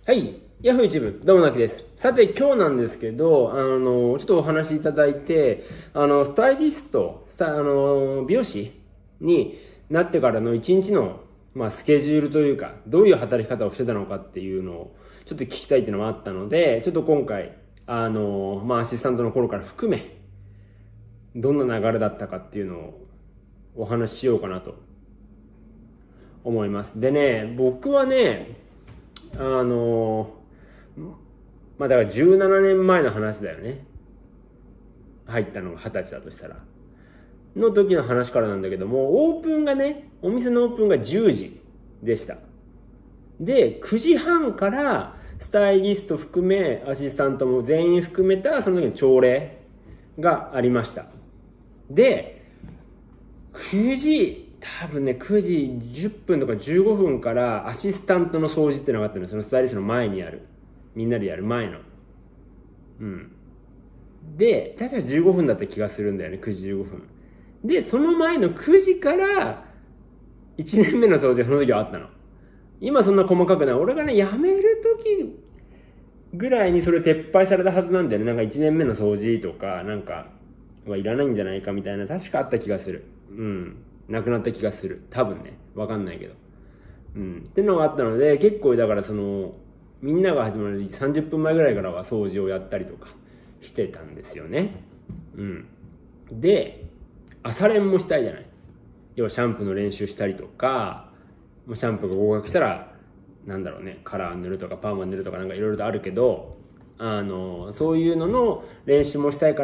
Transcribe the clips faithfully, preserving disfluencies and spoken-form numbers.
はい。ヤフー一部、どうもなきです。さて、今日なんですけど、あの、ちょっとお話しいただいて、あの、スタイリスト、スタあの、美容師になってからの一日の、まあ、スケジュールというか、どういう働き方をしてたのかっていうのを、ちょっと聞きたいっていうのもあったので、ちょっと今回、あの、まあ、アシスタントの頃から含め、どんな流れだったかっていうのをお話ししようかなと思います。でね、僕はね、あのまあだからじゅうななねんまえの話だよね。入ったのがはたちだとしたらの時の話からなんだけども、オープンがね、お店のオープンがじゅうじでした。でくじはんからスタイリスト含めアシスタントも全員含めたその時の朝礼がありました。でくじ多分ねくじじゅっぷんとかじゅうごふんからアシスタントの掃除ってのがあったのよ。そのスタイリストの前にある、みんなでやる前の、うんで確かじゅうごふんだった気がするんだよね。くじじゅうごふんで、その前のくじからいちねんめの掃除がその時はあったの。今そんな細かくない。俺がね辞める時ぐらいにそれ撤廃されたはずなんだよね。なんかいちねんめの掃除とかなんかはいらないんじゃないかみたいな、確かあった気がする。うんなくなった気がする。多分ね。わかんないけど。うん。ってのがあったので、結構だからその、みんなが始まるさんじゅっぷんまえぐらいからは掃除をやったりとかしてたんですよね。うん。で、朝練もしたいじゃない。要はシャンプーの練習したりとか、シャンプーが合格したら、なんだろうね、カラー塗るとかパーマ塗るとかなんかいろいろとあるけど、あの、そういうのの練習もしたいから、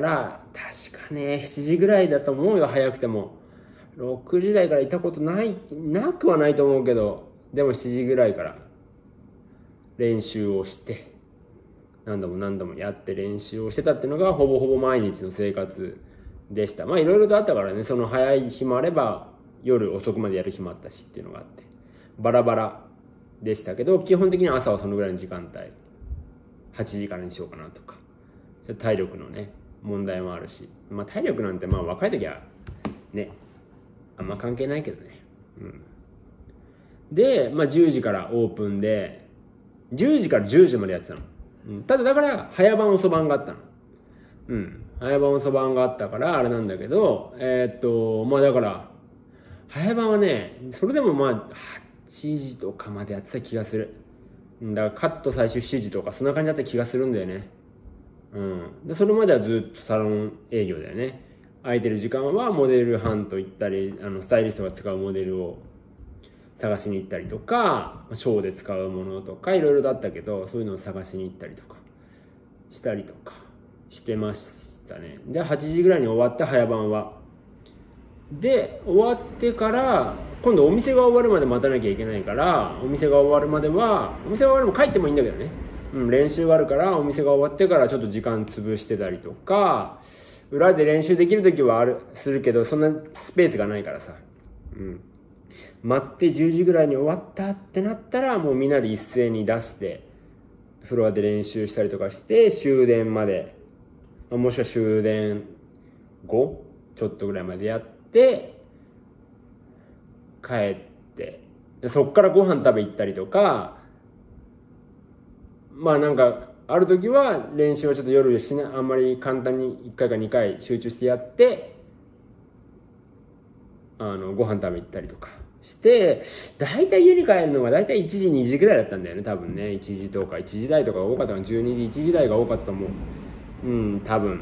確かね、しちじぐらいだと思うよ、早くても。ろくじ台からいたことないなくはないと思うけど、でもしちじぐらいから練習をして何度も何度もやって練習をしてたっていうのがほぼほぼ毎日の生活でした。まあいろいろとあったからね、その早い日もあれば夜遅くまでやる日もあったしっていうのがあってバラバラでしたけど、基本的に朝はそのぐらいの時間帯はちじからにしようかなとか、体力のね問題もあるし、まあ体力なんてまあ若い時はねあんま関係ないけどね。うん。で、まあじゅうじからオープンで、じゅうじからじゅうじまでやってたの。うん、ただだから、早番遅番があったの。うん。早番遅番があったから、あれなんだけど、えー、っと、まあだから、早番はね、それでもまあ、はちじとかまでやってた気がする。だからカット最終しちじとか、そんな感じだった気がするんだよね。うん。で、それまではずっとサロン営業だよね。空いてる時間はモデルハント行ったり、あのスタイリストが使うモデルを探しに行ったりとか、ショーで使うものとかいろいろだったけど、そういうのを探しに行ったりとかしたりとかしてましたね。ではちじぐらいに終わって、早番はで終わってから今度お店が終わるまで待たなきゃいけないから、お店が終わるまではお店が終わるも帰ってもいいんだけどね、うん、練習があるからお店が終わってからちょっと時間潰してたりとか、裏で練習できる時はあるするけど、そんなスペースがないからさ、うん、待ってじゅうじぐらいに終わったってなったらもうみんなで一斉に出してフロアで練習したりとかして終電まで、もしくは終電後ちょっとぐらいまでやって帰って、そっからご飯食べ行ったりとか、まあなんかある時は練習はちょっと夜しな、あんまり簡単にいっかいかにかい集中してやって、あのご飯食べ行ったりとかして、だいたい家に帰るのがだいたいいちじにじぐらいだったんだよね、多分ね。いちじとかいちじ台とかが多かったの、じゅうにじいちじ台が多かったと思う。うん多分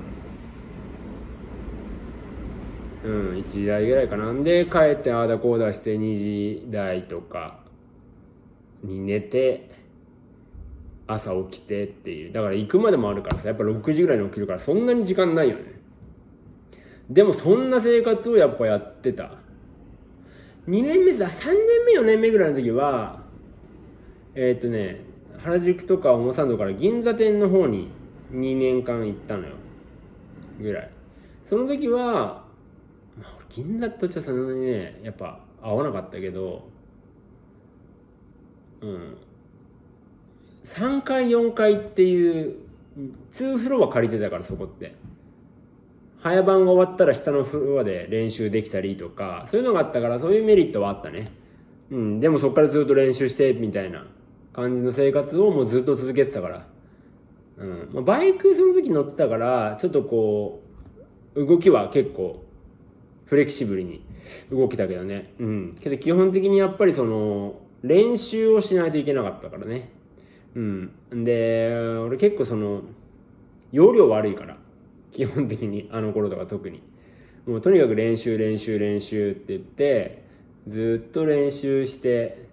うんいちじ台ぐらいかな。んで帰ってああだこうだしてにじ台とかに寝て朝起きてっていう。だから行くまでもあるからさ、やっぱろくじぐらいに起きるからそんなに時間ないよね。でもそんな生活をやっぱやってた。にねんめだ、さんねんめよねんめぐらいの時はえー、っとね原宿とか表参道から銀座店の方ににねんかん行ったのよぐらい。その時は、まあ、銀座とちはそんなにねやっぱ合わなかったけど、うんさんかいよんかいっていうにフロア借りてたから、そこって早番が終わったら下のフロアで練習できたりとか、そういうのがあったからそういうメリットはあったね。うんでもそこからずっと練習してみたいな感じの生活をもうずっと続けてたから。うん。まあ、バイクその時乗ってたから、ちょっとこう、動きは結構、フレキシブルに動けたけどね。うん。けど基本的にやっぱりその、練習をしないといけなかったからね。うん。で、俺結構その、容量悪いから。基本的に、あの頃とか特に。もうとにかく練習練習練習って言って、ずっと練習して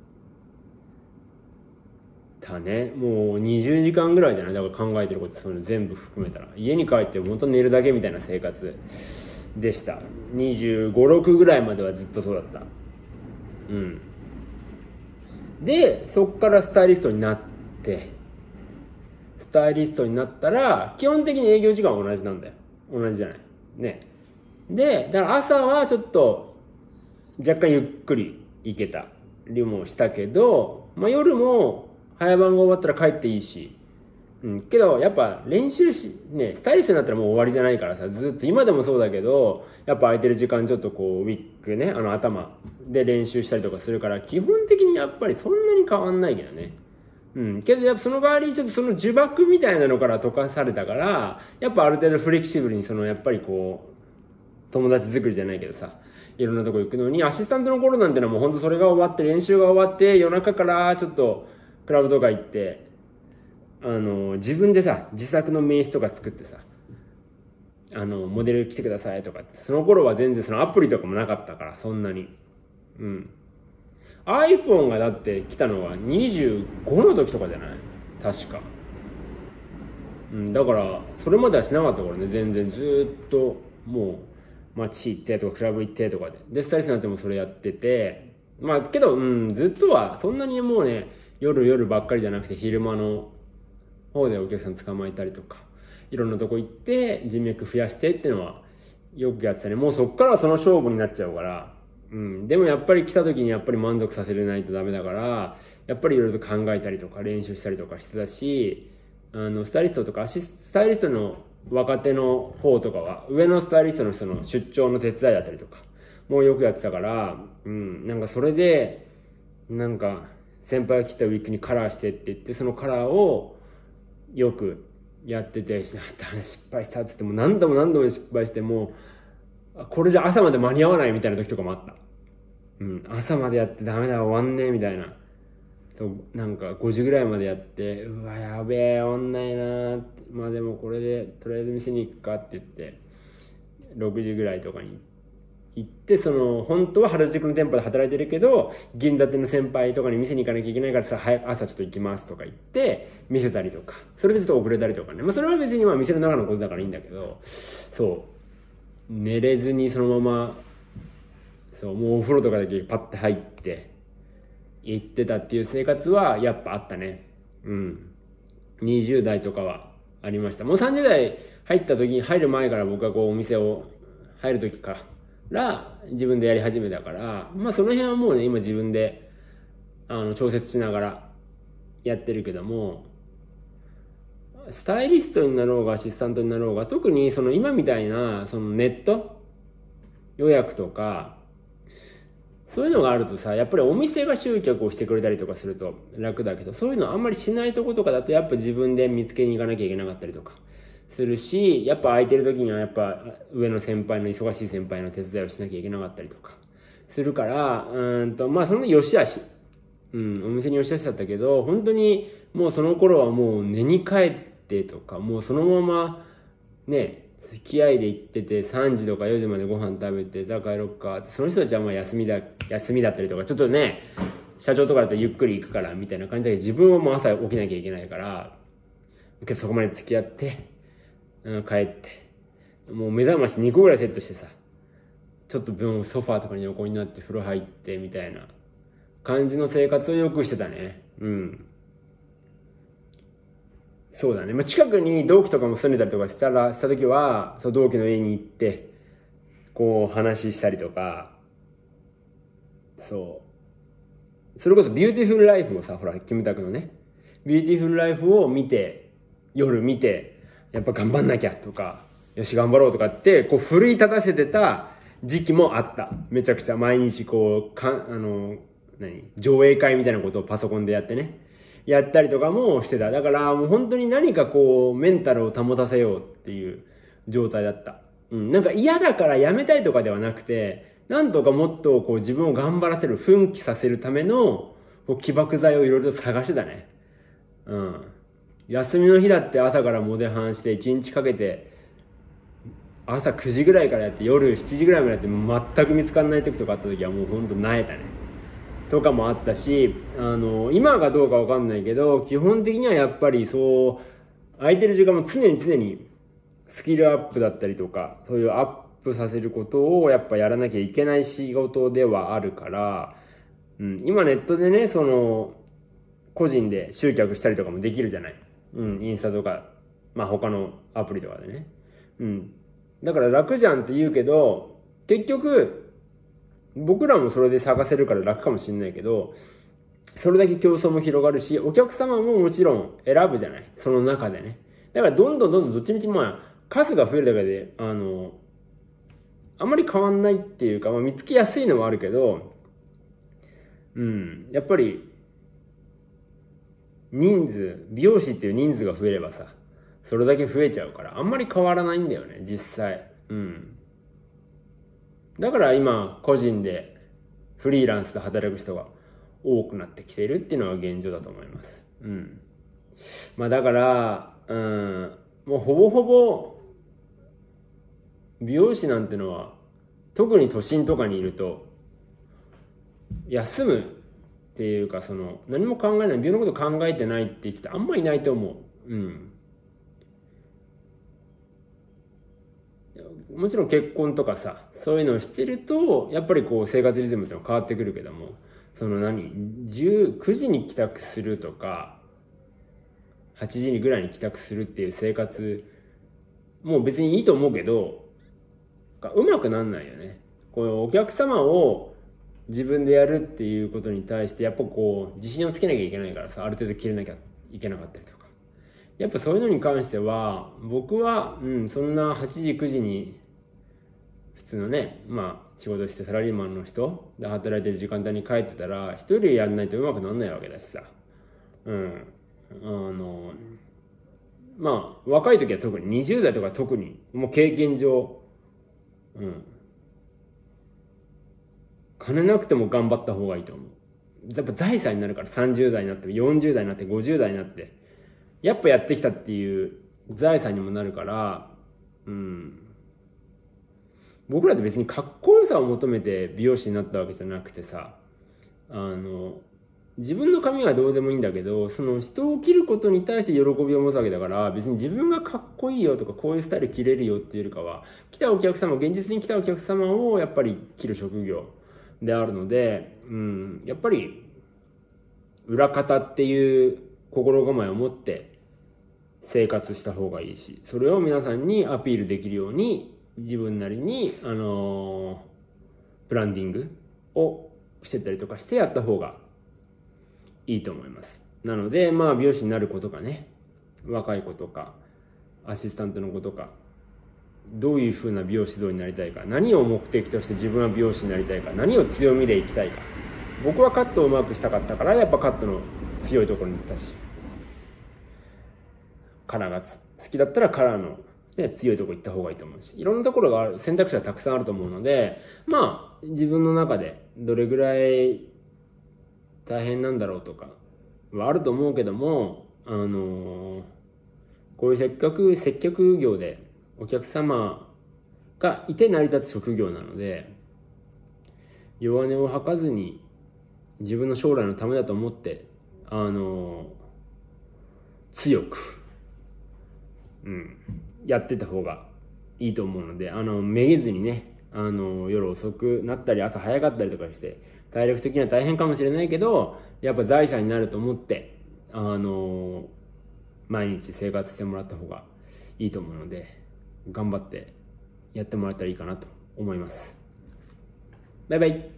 たね。もうにじゅうじかんぐらいじゃない？だから考えてること、それ全部含めたら。家に帰って本当寝るだけみたいな生活でした。にじゅうご、ろくぐらいまではずっとそうだった。うん。で、そっからスタイリストになって、スタイリストになったら、基本的に営業時間は同じなんだよ。同じじゃない。ね。で、だから朝はちょっと、若干ゆっくり行けたりもしたけど、まあ夜も早番が終わったら帰っていいし、うん、けどやっぱ練習し、ね、スタイリストになったらもう終わりじゃないからさ、ずっと今でもそうだけど、やっぱ空いてる時間ちょっとこう、ウィッグね、あの頭で練習したりとかするから、基本的にやっぱりそんなに変わんないけどね。うん。けどやっぱその代わりちょっとその呪縛みたいなのから解かされたから、やっぱある程度フレキシブルにそのやっぱりこう、友達作りじゃないけどさ、いろんなとこ行くのに、アシスタントの頃なんてのはもうほんとそれが終わって、練習が終わって、夜中からちょっとクラブとか行って、あの、自分でさ、自作の名刺とか作ってさ、あの、モデル来てくださいとかって、その頃は全然そのアプリとかもなかったから、そんなに。うん。iPhone がだって来たのはにじゅうごの時とかじゃない？確か。うん、だから、それまではしなかったからね、全然ずっと、もう、街行ってとか、クラブ行ってとかで。で、スタイリストになってもそれやってて、まあ、けど、うん、ずっとは、そんなにもうね、夜夜ばっかりじゃなくて、昼間の方でお客さん捕まえたりとか、いろんなとこ行って、人脈増やしてっていうのは、よくやってたね。もうそっからはその勝負になっちゃうから、うん。でもやっぱり来た時にやっぱり満足させれないとダメだから、やっぱりいろいろと考えたりとか、練習したりとかしてたし、あの、スタイリストとか、アシスタイリストの若手の方とかは、上のスタイリストの人の出張の手伝いだったりとか、もうよくやってたから、うん、なんかそれで、なんか、先輩が切ったウィッグにカラーしてって言って、そのカラーをよくやってて、失敗したって言っても何度も何度も失敗して、もう、これじゃ朝まで間に合わないみたいな時とかもあった。うん、朝までやってダメだ、終わんねえみたいな。なんかごじぐらいまでやって、うわ、やべえ、終わんないなーって。まあでもこれで、とりあえず店に行くかって言って、ろくじぐらいとかに行って、その、本当は原宿の店舗で働いてるけど、銀座店の先輩とかに店に行かなきゃいけないからさ、早く朝ちょっと行きますとか言って、見せたりとか。それでちょっと遅れたりとかね。まあそれは別にまあ店の中のことだからいいんだけど、そう。寝れずにそのまま、そう、もうお風呂とかだけパッて入って、行ってたっていう生活はやっぱあったね。うん。にじゅう代とかはありました。もうさんじゅう代入った時に、入る前から僕はこうお店を入る時から自分でやり始めたから、まあその辺はもうね、今自分であの調節しながらやってるけども、スタイリストになろうがアシスタントになろうが、特にその今みたいなそのネット予約とか、そういうのがあるとさ、やっぱりお店が集客をしてくれたりとかすると楽だけど、そういうのあんまりしないとことかだとやっぱ自分で見つけに行かなきゃいけなかったりとかするし、やっぱ空いてる時にはやっぱ上の先輩の忙しい先輩の手伝いをしなきゃいけなかったりとかするから、うーんと、まあその良し悪し。うん、お店に良し悪しだったけど、本当にもうその頃はもう寝に帰ってとか、もうそのままね、付き合いで行っててさんじとかよじまでご飯食べて、じゃあ帰ろっかって、その人たちはまあ休みだ、休みだったりとか、ちょっとね、社長とかだとゆっくり行くからみたいな感じで、自分はもう朝起きなきゃいけないから、そこまで付き合って、うん、帰って、もう目覚ましにこぐらいセットしてさ、ちょっと分ソファーとかに横になって風呂入ってみたいな感じの生活をよくしてたね。うん。そうだね。まあ、近くに同期とかも住んでたりとかしたら、した時は、そう同期の家に行って、こう話したりとか、そう。それこそビューティフルライフもさ、ほら、キムタクのね、ビューティフルライフを見て、夜見て、やっぱ頑張んなきゃとか、よし頑張ろうとかって、こう奮い立たせてた時期もあった。めちゃくちゃ毎日こう、か、あの、何上映会みたいなことをパソコンでやってね。 やったりとかもしてた。だからもう本当に何かこうメンタルを保たせようっていう状態だった。うん、なんか嫌だからやめたいとかではなくて、なんとかもっとこう自分を頑張らせる、奮起させるためのこう起爆剤をいろいろと探してたね。うん。休みの日だって朝からモデハンしていちにちかけて、朝くじぐらいからやって夜しちじぐらいまでやって全く見つかんない時とかあった時はもうほんと萎えたね。とかもあったし、あの、今がどうかわかんないけど、基本的にはやっぱりそう、空いてる時間も常に常にスキルアップだったりとか、そういうアップさせることをやっぱやらなきゃいけない仕事ではあるから、うん、今ネットでね、その、個人で集客したりとかもできるじゃない。うん、インスタとか、まあ他のアプリとかでね。うん。だから楽じゃんって言うけど、結局、僕らもそれで探せるから楽かもしれないけど、それだけ競争も広がるし、お客様ももちろん選ぶじゃない。その中でね。だからどんどんどんどんどっちみちまあ、数が増えるだけで、あの、あんまり変わんないっていうか、まあ、見つけやすいのもあるけど、うん、やっぱり、人数、美容師っていう人数が増えればさ、それだけ増えちゃうから、あんまり変わらないんだよね、実際。うん。だから今、個人でフリーランスで働く人が多くなってきているっていうのが現状だと思います。うん。まあだから、うん、もうほぼほぼ、美容師なんてのは、特に都心とかにいると、休むっていうか、その、何も考えない、美容のこと考えてないって人ってあんまいないと思う。うん。もちろん結婚とかさ、そういうのをしてると、やっぱりこう生活リズムってのは変わってくるけども、その何、じゅう、くじに帰宅するとか、はちじにぐらいに帰宅するっていう生活、もう別にいいと思うけど、うまくなんないよね。このお客様を自分でやるっていうことに対して、やっぱこう、自信をつけなきゃいけないからさ、ある程度切れなきゃいけなかったりとか。やっぱそういうのに関しては、僕は、うん、そんなはちじ、くじに、普通のね、まあ、仕事してサラリーマンの人で働いてる時間帯に帰ってたら、一人でやんないとうまくなんないわけだしさ。うん。あの、まあ、若い時は特に、にじゅう代とか特に、もう経験上、うん。金なくても頑張った方がいいと思う。やっぱ財産になるから、さんじゅう代になって、よんじゅう代になって、ごじゅう代になって、やっぱやってきたっていう財産にもなるから、うん。僕らって別にかっこよさを求めて美容師になったわけじゃなくてさ、あの、自分の髪はどうでもいいんだけど、その人を切ることに対して喜びを持つわけだから、別に自分がかっこいいよとか、こういうスタイル切れるよっていうよりかは、来たお客様、現実に来たお客様をやっぱり切る職業であるので、うん、やっぱり、裏方っていう心構えを持って生活した方がいいし、それを皆さんにアピールできるように、自分なりに、あのー、ブランディングをしてったりとかしてやった方がいいと思います。なので、まあ、美容師になる子とかね、若い子とか、アシスタントの子とか、どういう風な美容指導になりたいか、何を目的として自分は美容師になりたいか、何を強みでいきたいか。僕はカットをうまくしたかったから、やっぱカットの強いところに行ったし、カラーが好きだったらカラーの、ね、強いところ行った方がいいと思うし、いろんなところがある、選択肢はたくさんあると思うので、まあ、自分の中でどれぐらい大変なんだろうとかはあると思うけども、あのー、こういうせっかく接客業でお客様がいて成り立つ職業なので、弱音を吐かずに自分の将来のためだと思って、あのー、強く、うん、やってた方がいいと思うので、あの、めげずにね、あの、夜遅くなったり朝早かったりとかして、体力的には大変かもしれないけど、やっぱ財産になると思って、あの、毎日生活してもらった方がいいと思うので、頑張ってやってもらったらいいかなと思います。バイバイ。